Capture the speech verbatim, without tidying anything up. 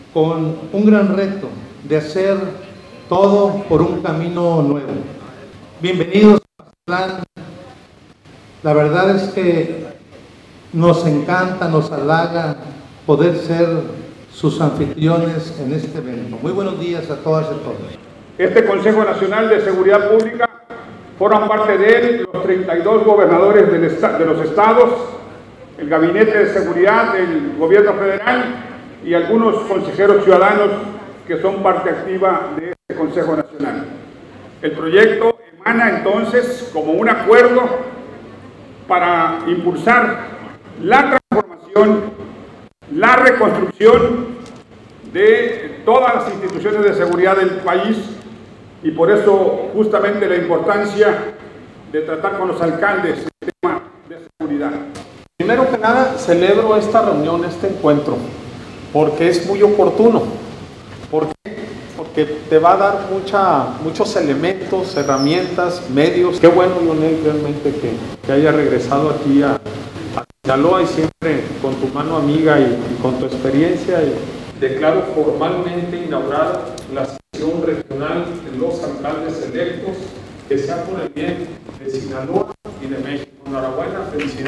con un gran reto de hacer todo por un camino nuevo. Bienvenidos a Mazatlán. La verdad es que nos encanta, nos halaga poder ser sus anfitriones en este evento. Muy buenos días a todas y a todos. Este Consejo Nacional de Seguridad Pública forman parte de él los treinta y dos gobernadores del de los estados, el Gabinete de Seguridad del Gobierno Federal y algunos consejeros ciudadanos que son parte activa de este Consejo Nacional. El proyecto emana entonces como un acuerdo para impulsar la transformación, la reconstrucción de todas las instituciones de seguridad del país, y por eso justamente la importancia de tratar con los alcaldes el tema de seguridad. Primero que nada, celebro esta reunión, este encuentro, porque es muy oportuno. ¿Por qué? Porque te va a dar mucha, muchos elementos, herramientas, medios. Qué bueno, Lionel, realmente que, que haya regresado aquí a, a Sinaloa y siempre con tu mano amiga y, y con tu experiencia. Y declaro formalmente inaugurada la sesión regional de los alcaldes electos, que sea por el bien de Sinaloa y de México. Enhorabuena, felicidades.